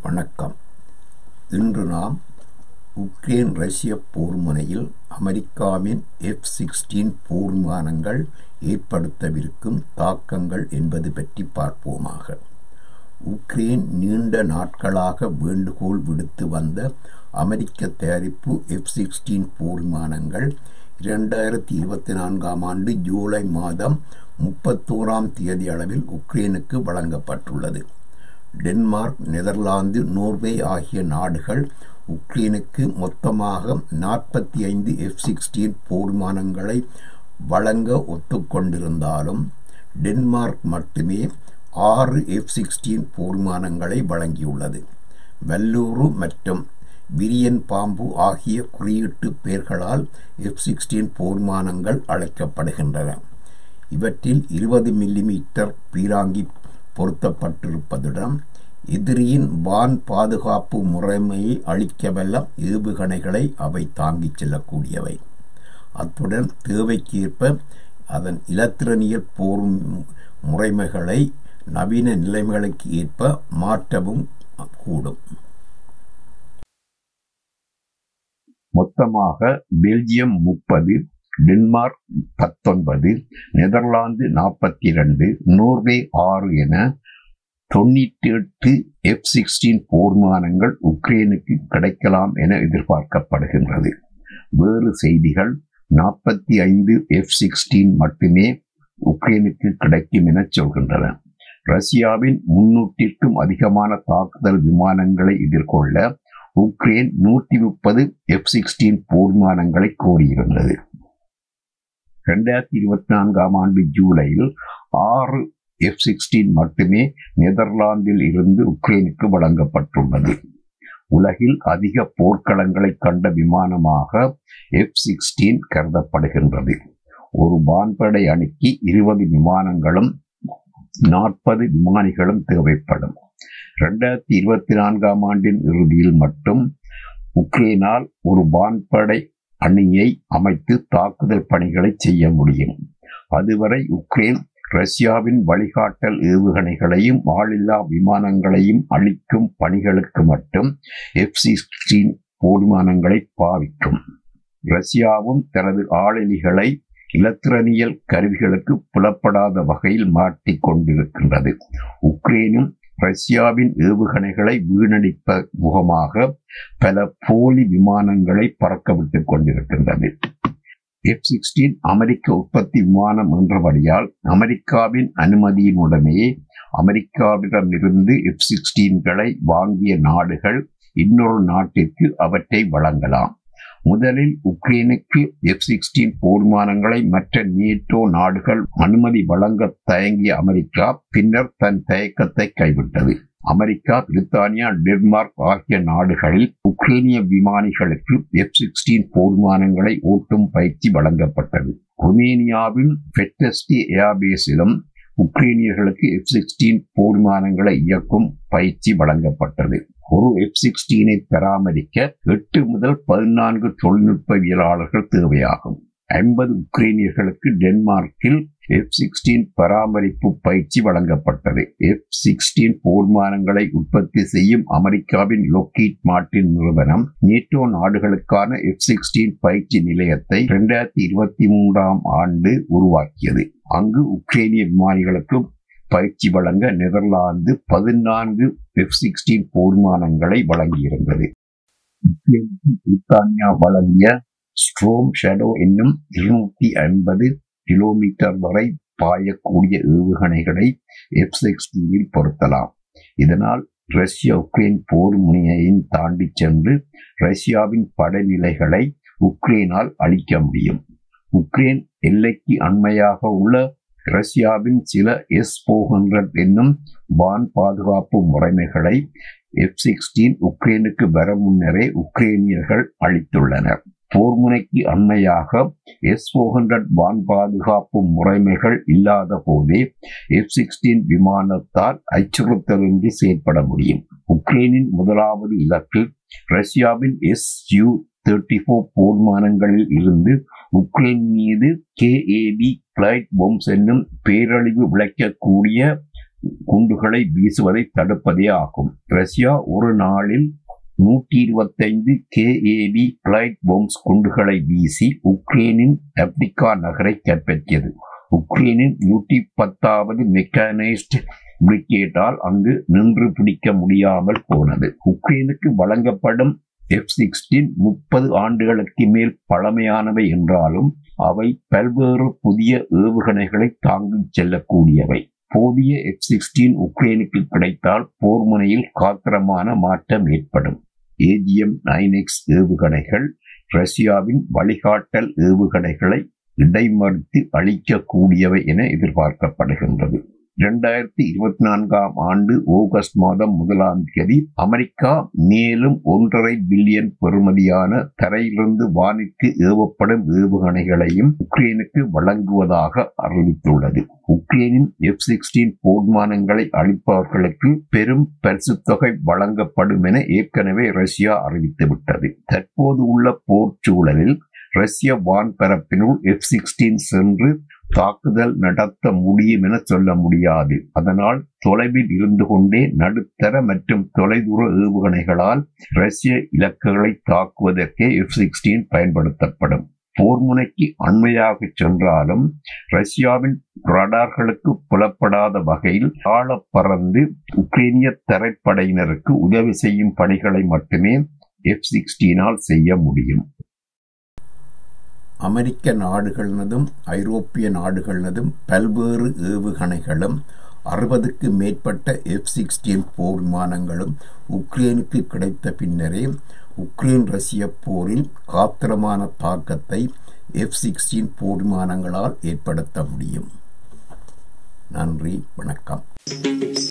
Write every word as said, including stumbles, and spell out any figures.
வணக்கம். இன்று நாம் உக்ரைன் ரஷ்ய போர் முனையில் அமெரிக்காவின் எஃப் சிக்ஸ்டீன் போர் விமானங்கள் ஏற்படுத்தவிருக்கும் தாக்கங்கள் என்பது பற்றி பார்ப்போமாக. உக்ரைன் நீண்ட நாட்களாக வேண்டுகோள் விடுத்து வந்த அமெரிக்க தயாரிப்பு எஃப் சிக்ஸ்டீன் போர் விமானங்கள் இரண்டாயிரத்தி இருபத்தி நான்காம் ஆண்டு ஜூலை மாதம் முப்பத்தோராம் தேதி அளவில் உக்ரைனுக்கு வழங்கப்பட்டுள்ளது. டென்மார்க், நெதர்லாந்து, நோர்வே ஆகிய நாடுகள் உக்ரைனுக்கு மொத்தமாக நாற்பத்தி ஐந்து எஃப் சிக்ஸ்டீன் போர் விமானங்களை வழங்க ஒத்துக்கொண்டிருந்தாலும் டென்மார்க் மட்டுமே ஆறு எஃப் சிக்ஸ்டீன் போர் விமானங்களை வழங்கியுள்ளது. வல்லூறு மற்றும் விரியன் பாம்பு ஆகிய குறியீட்டு பெயர்களால் எஃப் சிக்ஸ்டீன் போர் விமானங்கள் அழைக்கப்படுகின்றன. இவற்றில் இருபது மில்லிமீட்டர் பீராங்கி பொருத்தப்பட்டிருப்பதுடன் எதிரியின் வான் பாதுகாப்பு முறைமையை அளிக்கவல்ல ஏவுகணைகளை அவை தாங்கிச் செல்லக்கூடியவை. அத்துடன் தேவைக்கேற்ப அதன் இலத்திரனியல் போர் முறைமைகளை நவீன நிலைமைகளுக்கு ஏற்ப மாற்றவும் கூடும். மொத்தமாக பெல்ஜியம் முப்பது, டென்மார்க் பத்தொன்பது, நெதர்லாந்து நாற்பத்தி இரண்டு, நோர்வே ஆறு என தொண்ணூற்றி எட்டு எஃப் சிக்ஸ்டீன் போர் விமானங்கள் உக்ரைனுக்கு கிடைக்கலாம் என எதிர்பார்க்கப்படுகின்றது. வேறு செய்திகள் நாற்பத்தி ஐந்து எஃப் சிக்ஸ்டீன் மட்டுமே உக்ரைனுக்கு கிடைக்கும் என சொல்கின்றன. ரஷ்யாவின் முன்னூற்றிற்கும் அதிகமான தாக்குதல் விமானங்களை எதிர்கொள்ள உக்ரைன் நூற்றி முப்பது எஃப் சிக்ஸ்டீன் போர் விமானங்களை கோரியிருந்தது. இரண்டாயிரத்தி இருபத்தி நான்காம் ஆண்டு ஜூலையில் ஆறு எஃப் சிக்ஸ்டீன் மட்டுமே நெதர்லாந்தில் இருந்து உக்ரைனுக்கு வழங்கப்பட்டுள்ளது. உலகில் அதிக போர்க்களங்களை கண்ட விமானமாக எஃப் சிக்ஸ்டீன் கருதப்படுகின்றது. ஒரு வான்படை அணிக்கு இருபது விமானங்களும் நாற்பது விமானிகளும் தேவைப்படும். இரண்டாயிரத்தி இருபத்தி நான்காம் ஆண்டின் இறுதியில் மட்டும் உக்ரைனால் ஒரு வான்படை அணியை அமைத்து தாக்குதல் பணிகளை செய்ய முடியும். அதுவரை உக்ரைன் ரஷ்யாவின் வழிகாட்டல் ஏவுகணைகளையும் ஆளில்லா விமானங்களையும் அளிக்கும் பணிகளுக்கு மட்டும் எஃப் சிக்ஸ்டீன் போர் விமானங்களை பாவிக்கும். ரஷ்யாவும் தனது ஆளெலிகளை இலத்திரனியல் கருவிகளுக்கு புலப்படாத வகையில் மாற்றிக் கொண்டிருக்கின்றது. உக்ரைனும் ரஷ்யாவின் ஏவுகணைகளை வீணடிப்ப முகமாக பல போலி விமானங்களை பறக்கவிட்டுக் கொண்டிருக்கின்றது. எஃப் சிக்ஸ்டீன் அமெரிக்க உற்பத்தி விமானம் என்றபடியால் அமெரிக்காவின் அனுமதியினுடனே அமெரிக்காவிடமிருந்து எஃப் சிக்ஸ்டீன்களை வாங்கிய நாடுகள் இன்னொரு நாட்டிற்கு அவற்றை வழங்கலாம். முதலில் உக்ரைனுக்கு எஃப் சிக்ஸ்டீன் போர் விமானங்களை மற்ற நேட்டோ நாடுகள் அனுமதி வழங்க தயங்கிய அமெரிக்கா பின்னர் தன் தயக்கத்தை கைவிட்டது. அமெரிக்கா, பிரித்தானியா, டென்மார்க் ஆகிய நாடுகளில் உக்ரைனிய விமானிகளுக்கு எஃப் சிக்ஸ்டீன் போர் விமானங்களை ஓட்டும் பயிற்சி வழங்கப்பட்டது. ருமேனியாவின் பெட்டஸ்டி ஏர்பேஸிலும் உக்ரைனியர்களுக்கு எஃப் சிக்ஸ்டீன் போர் விமானங்களை இயக்கும் பயிற்சி வழங்கப்பட்டது. ஒரு எஃப் சிக்ஸ்டீனை பராமரிக்க எட்டு முதல் பதினான்கு தொழில்நுட்பவியலாளர்கள் தேவையாகும். ஐம்பது உக்ரைனியர்களுக்கு டென்மார்க்கில் எஃப் சிக்ஸ்டீன் பராமரிப்பு பயிற்சி வழங்கப்பட்டது. எஃப் சிக்ஸ்டீன் போர் விமானங்களை உற்பத்தி செய்யும் அமெரிக்காவின் லோக்கீட் மார்ட்டின் நிறுவனம் நேட்டோ நாடுகளுக்கான எஃப் சிக்ஸ்டீன் பயிற்சி நிலையத்தை இரண்டாயிரத்தி இருபத்தி மூன்றாம் ஆண்டு உருவாக்கியது. அங்கு உக்ரைனிய விமானிகளுக்கு பயிற்சி வழங்க நெதர்லாந்து பதினான்கு எஃப் சிக்ஸ்டீன் போர் விமானங்களை வழங்கியிருந்தது. பிரித்தானியா வழங்கிய ஸ்ட்ரோம் ஷேடோ என்னும் இருநூற்றி ஐம்பது கிலோமீட்டர் வரை பாயக்கூடிய ஏவுகணைகளை எஃப் சிக்ஸ்டீனில் பொருத்தலாம். இதனால் ரஷ்ய உக்ரைன் போர் முனையையும் தாண்டி சென்று ரஷ்யாவின் படைநிலைகளை உக்ரைனால் அழிக்க முடியும். உக்ரைன் எல்லைக்கு அண்மையாக உள்ள ரஷ்யாவின் சில எஸ் ஃபோர் ஹண்ட்ரட் என்னும் வான் பாதுகாப்பு முறைமைகளை எஃப் சிக்ஸ்டீன் உக்ரைனுக்கு வர முன்னரே உக்ரைனியர்கள் அளித்துள்ளனர். போர்முனைக்கு அண்மையாக எஸ் ஃபோர் ஹண்ட்ரட் வான் பாதுகாப்பு முறைமைகள் இல்லாத போதே எஃப் சிக்ஸ்டீன் விமானத்தால் அச்சுறுத்தலின்றி செயல்பட முடியும். உக்ரைனின் முதலாவது இலக்கு ரஷ்யாவின் எஸ் யூ முப்பத்தி நான்கு போர் விமானங்களில் இருந்து உக்ரைன் மீது K A B glide bombs என்னும் பேரழிவு விளைக்கக்கூடிய குண்டுகளை வீசுவதை தடுப்பதே ஆகும். ரஷ்யா ஒரு நாளில் நூற்றி இருபத்தைந்து கேஏபி கிளைட் பாம்ஸ் குண்டுகளை வீசி உக்ரைனின் அப்டிகா நகரை கைப்பற்றியது. உக்ரைனின் நூற்றி பத்தாவது மெக்கானைஸ்ட் பிரிகேடால் அங்கு நின்று பிடிக்க முடியாமல் போனது. உக்ரைனுக்கு வழங்கப்படும் எஃப் சிக்ஸ்டீன் முப்பது ஆண்டுகளுக்கு மேல் பழமையானவை என்றாலும் அவை பல்வேறு புதிய ஏவுகணைகளை தாங்கிச் செல்லக்கூடியவை. போதிய எஃப் சிக்ஸ்டீன் உக்ரைனுக்கு கிடைத்தால் போர் முனையில் காத்திரமான மாற்றம் ஏற்படும். ஏஜிஎம் நைன் எக்ஸ் ஏவுகணைகள் ரஷ்யாவின் வழிகாட்டல் ஏவுகணைகளை இடைமறித்து அளிக்கக்கூடியவை என எதிர்பார்க்கப்படுகின்றது. இரண்டாயிரத்தி இருபத்தி நான்காம் ஆண்டு ஆகஸ்ட் மாதம் முதலாம் தேதி அமெரிக்கா மேலும் ஒன்றரை பில்லியன் பெறுமதியான தரையிலிருந்து வானிற்கு ஏவப்படும் ஏவுகணைகளையும் உக்ரைனுக்கு வழங்குவதாக அறிவித்துள்ளது. உக்ரைனின் எஃப் சிக்ஸ்டீன் போர்மானங்களை அளிப்பவர்களுக்கு பெரும் பரிசுத் தொகை வழங்கப்படும் என ஏற்கனவே ரஷ்யா அறிவித்துவிட்டது. தற்போது உள்ள போர் சூழலில் ரஷ்ய வான்பரப்பினுள் எஃப் சிக்ஸ்டீன் சென்று தாக்குதல் நடத்த முடியும் என சொல்ல முடியாது. அதனால் தொலைவில் இருந்து கொண்டே நடுத்தர மற்றும் தொலைதூர ஏவுகணைகளால் ரஷ்ய இலக்குகளை தாக்குவதற்கே எஃப் சிக்ஸ்டீன் பயன்படுத்தப்படும். போர் முனைக்கு அண்மையாக சென்றாலும் ரஷ்யாவின் ரடார்களுக்கு புலப்படாத வகையில் ஆழ பறந்து உக்ரைனிய தரைப்படையினருக்கு உதவி செய்யும் பணிகளை மட்டுமே எஃப் சிக்ஸ்டீனால் செய்ய முடியும். அமெரிக்க நாடுகளினதும் ஐரோப்பிய நாடுகளினதும் பல்வேறு ஏவுகணைகளும் அறுபதுக்கு மேற்பட்ட எஃப் சிக்ஸ்டீன் போர் விமானங்களும் உக்ரைனுக்கு கிடைத்த பின்னரே உக்ரைன் ரஷ்ய போரில் காத்திரமான தாக்கத்தை எஃப் சிக்ஸ்டீன் போர் விமானங்களால் ஏற்படுத்த முடியும். நன்றி, வணக்கம்.